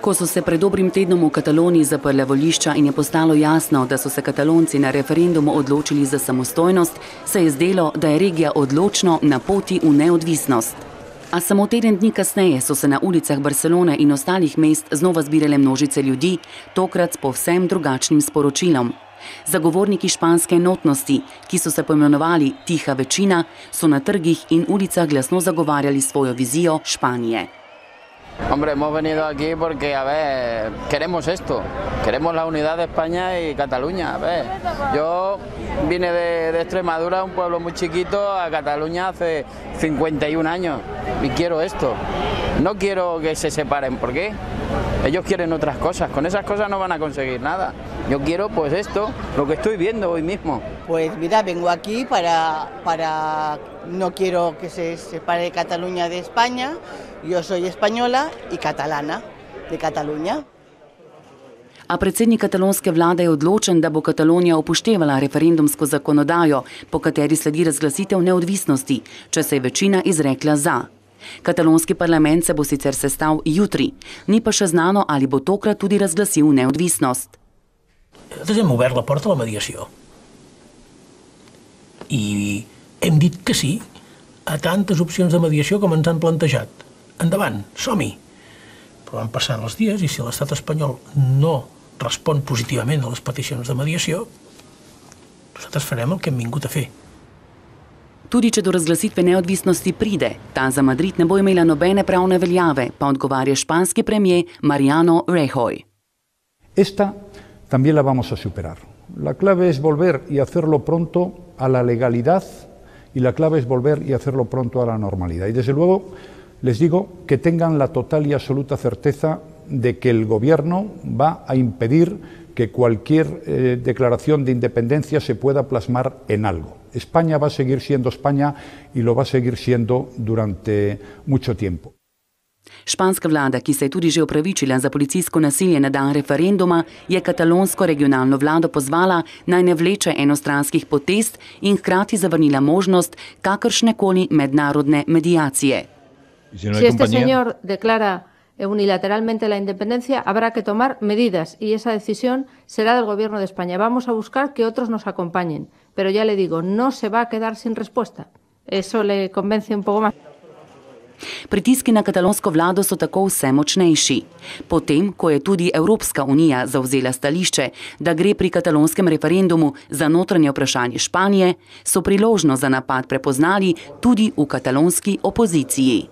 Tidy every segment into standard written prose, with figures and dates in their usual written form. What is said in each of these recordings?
Ko so se pred dobrim tednom v Kataloniji zaprla volišča in je postalo jasno, da so se Katalonci na referendumu odločili za samostojnost, se je zdelo, da je regija odločno na poti v neodvisnost. A samo teden dni kasneje so se na ulicah Barcelone in ostalih mest znova zbirale množice ljudi, tokrat s povsem drugačnim sporočilom. Zagovorniki španske enotnosti, ki so se poimenovali Tiha večina, so na trgih in ulicah glasno zagovarjali svojo vizijo Španije. Hombre, hemos venido aquí porque, a ver, queremos esto. Queremos la unidad de España y Cataluña, a ver. Yo vine de Extremadura, un pueblo muy chiquito, a Cataluña hace 51 años y quiero esto. No quiero que se separen, ¿por qué? Ellos quieren otras cosas, con esas cosas no van a conseguir nada. Yo quiero pues esto, lo que estoy viendo hoy mismo. Pues mira, vengo aquí no quiero que se separe Cataluña de España. Yo soy española y catalana, de Cataluña. A predsednik katalonske vlade je odločen, da bo Katalonija upoštevala referendumsko zakonodajo, po kateri sledi razglasitev neodvisnosti, če se je večina izrekla za. Katalonski parlament se bo sicer sestal jutri, ni pa še znano, ali bo tokrat tudi razglasil neodvisnost. Nosaltres hem obert la porta a la mediació i hem dit que sí a tantes opcions de mediació com ens han plantejat. Endavant, som-hi! Però van passant els dies i si l'estat espanyol no respon positivament a les peticions de mediació, nosaltres farem el que hem vingut a fer. Tudi če do razglasitve neodvisnosti pride, ta za Madrid ne bo imela nobene pravne veljave, pa odgovarja španski premier Mariano Rajoy. Esta también la vamos a superar. La clave es volver y hacerlo pronto a la legalidad y la clave es volver y hacerlo pronto a la normalidad. Y desde luego les digo que tengan la total y absoluta certeza de que el gobierno va a impedir que cualquier declaración de independencia se pueda plasmar en algo. España va a seguir siendo España y lo va a seguir siendo durante mucho tiempo. Španska vlada, ki se je tudi že opravičila za policijsko nasilje na dan referenduma, je katalonsko regionalno vlado pozvala, naj ne vleče enostranskih potez in hkrati zavrnila možnost kakršnekoli mednarodne mediacije. Si este señor declara unilateralmente la independencia, habrá que tomar medidas y esa decisión será del Gobierno de España. Vamos a buscar que otros nos acompañen, pero ya le digo, no se va a quedar sin respuesta. Eso le convence un poco más. Pritiski na katalonsko vlado so tako vse močnejši. Potem, ko je tudi Evropska unija zavzela stališče, da gre pri katalonskem referendumu za notranje vprašanje Španije, so priložnost za napad prepoznali tudi v katalonski opoziciji.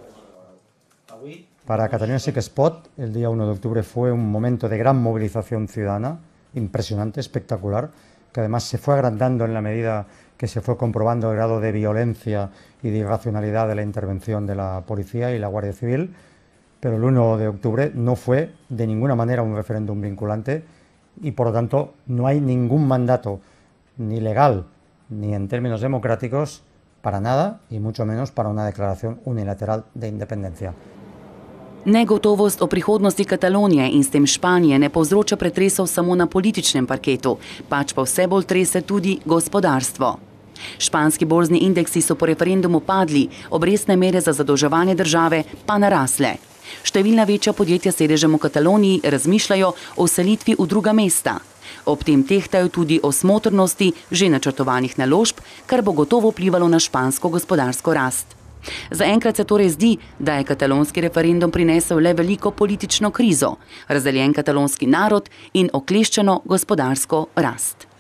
Para Cataluña sí que es pot, el día 1 de octubre fue un momento de gran movilización ciudadana, impresionante, espectacular, que además se fue agrandando en la medida que se fue comprobando el grado de violencia y de irracionalidad de la intervención de la policía y la Guardia Civil, pero el 1 de octubre no fue de ninguna manera un referéndum vinculante y por lo tanto no hay ningún mandato ni legal ni en términos democráticos para nada y mucho menos para una declaración unilateral de independencia. Negotovost o prihodnosti Katalonije in s tem Španije ne povzroča pretresov samo na političnem parketu, pač pa vse bolj trese tudi gospodarstvo. Španski borzni indeksi so po referendumu padli, obrestne mere za zadolževanje države pa narasle. Številna večja podjetja s sedežem v Kataloniji razmišljajo o selitvi v druga mesta. Ob tem tehtajo tudi o smotrnosti že načrtovanih naložb, kar bo gotovo vplivalo na špansko gospodarsko rast. Zaenkrat se torej zdi, da je katalonski referendum prinesel le veliko politično krizo, razdeljen katalonski narod in okleščeno gospodarsko rast.